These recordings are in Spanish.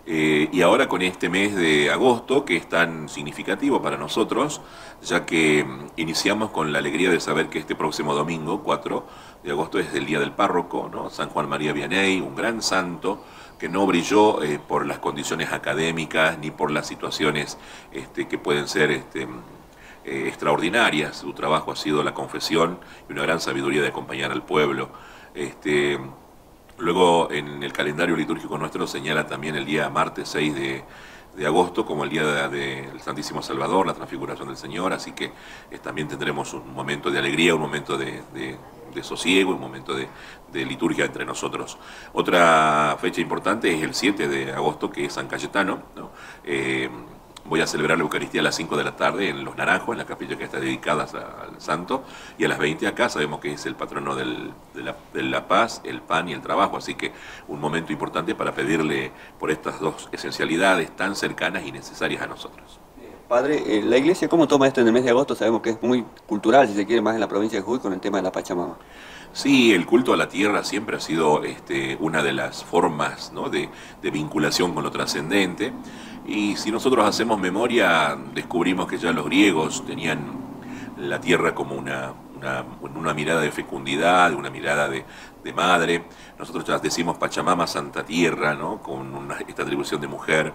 Y ahora con este mes de agosto, que es tan significativo para nosotros, ya que iniciamos con la alegría de saber que este próximo domingo, 4 de agosto, es el Día del Párroco, ¿no? San Juan María Vianney, un gran santo que no brilló por las condiciones académicas ni por las situaciones que pueden ser extraordinarias. Su trabajo ha sido la confesión y una gran sabiduría de acompañar al pueblo. Este, Luego en el calendario litúrgico nuestro señala también el día martes 6 de agosto como el día del Santísimo Salvador, la transfiguración del Señor, así que también tendremos un momento de alegría, un momento de sosiego, un momento de liturgia entre nosotros. Otra fecha importante es el 7 de agosto, que es San Cayetano, ¿no? Voy a celebrar la Eucaristía a las 5 de la tarde en Los Naranjos, en la capilla que está dedicada al santo, y a las 20 acá. Sabemos que es el patrono de la paz, el pan y el trabajo, así que un momento importante para pedirle por estas dos esencialidades tan cercanas y necesarias a nosotros. Padre, ¿la Iglesia cómo toma esto en el mes de agosto? Sabemos que es muy cultural, si se quiere, más en la provincia de Jujuy con el tema de la Pachamama. Sí, el culto a la tierra siempre ha sido una de las formas, ¿no?, de vinculación con lo trascendente. Y si nosotros hacemos memoria, descubrimos que ya los griegos tenían la tierra como una mirada de fecundidad, una mirada de madre. Nosotros ya decimos Pachamama, Santa Tierra, ¿no?, con esta atribución de mujer.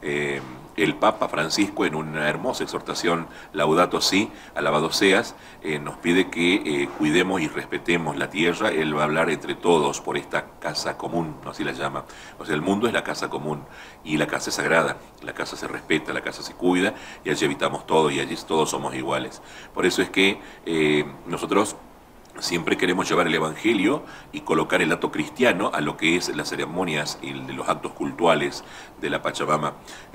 El Papa Francisco, en una hermosa exhortación, Laudato Si, alabado seas, nos pide que cuidemos y respetemos la tierra. Él va a hablar entre todos por esta casa común, ¿no?, así la llama. O sea, el mundo es la casa común y la casa es sagrada, la casa se respeta, la casa se cuida y allí habitamos todos y allí todos somos iguales. Por eso es que nosotros siempre queremos llevar el Evangelio y colocar el acto cristiano a lo que es las ceremonias y de los actos cultuales de la Pachamama.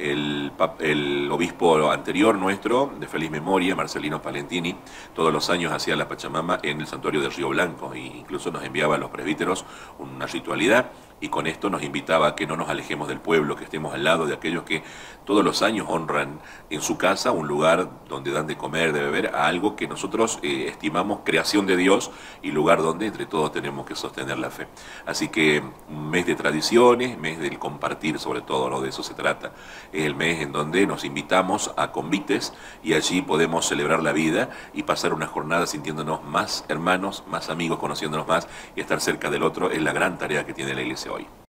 El obispo anterior nuestro, de feliz memoria, Marcelino Palentini, todos los años hacía la Pachamama en el santuario del Río Blanco, e incluso nos enviaba a los presbíteros una ritualidad, y con esto nos invitaba a que no nos alejemos del pueblo, que estemos al lado de aquellos que todos los años honran en su casa un lugar donde dan de comer, de beber, a algo que nosotros estimamos creación de Dios y lugar donde entre todos tenemos que sostener la fe. Así que un mes de tradiciones, mes del compartir sobre todo, ¿no?, de eso se trata. Es el mes en donde nos invitamos a convites y allí podemos celebrar la vida y pasar una jornada sintiéndonos más hermanos, más amigos, conociéndonos más y estar cerca del otro. Es la gran tarea que tiene la Iglesia hoy.